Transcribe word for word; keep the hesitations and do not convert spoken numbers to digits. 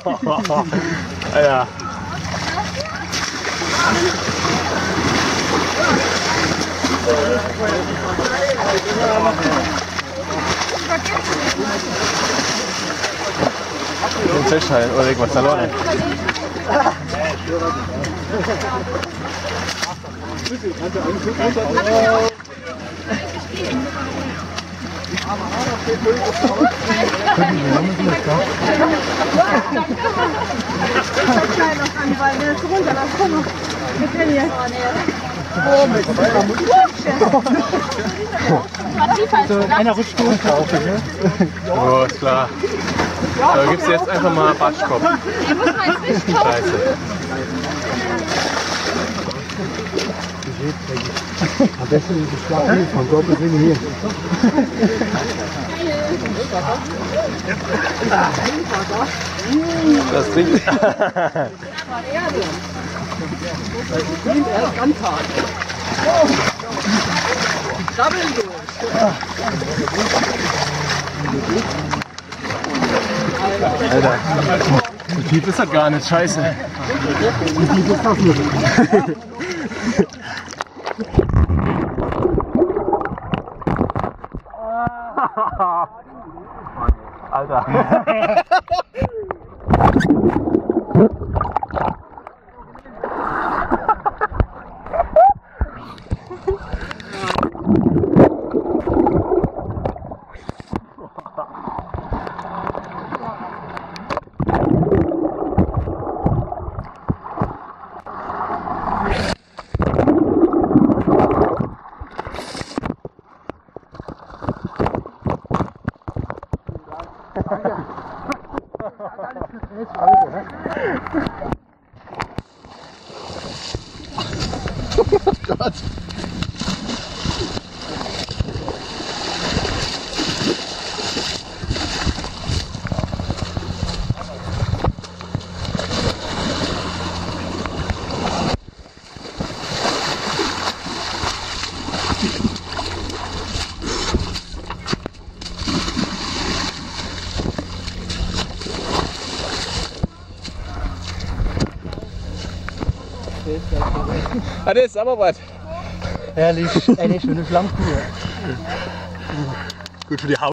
Ja. Den festhalten oder irgendwas verloren. Einer rutscht durch, ne? Oh, ist klar. Da gibt's jetzt einfach mal Batschkopf. Scheiße. Am besten ist es klar, von dort bis hier. Das klingt. Das klingt erst ganz hart. Krabbeln durch. Alter, so tief ist das gar nicht, scheiße. Wie tief ist das nicht? Alter. Oh Gott. Ah, das ist aber was. Herrlich, eine schöne Flammkuh. Gut für die Haut.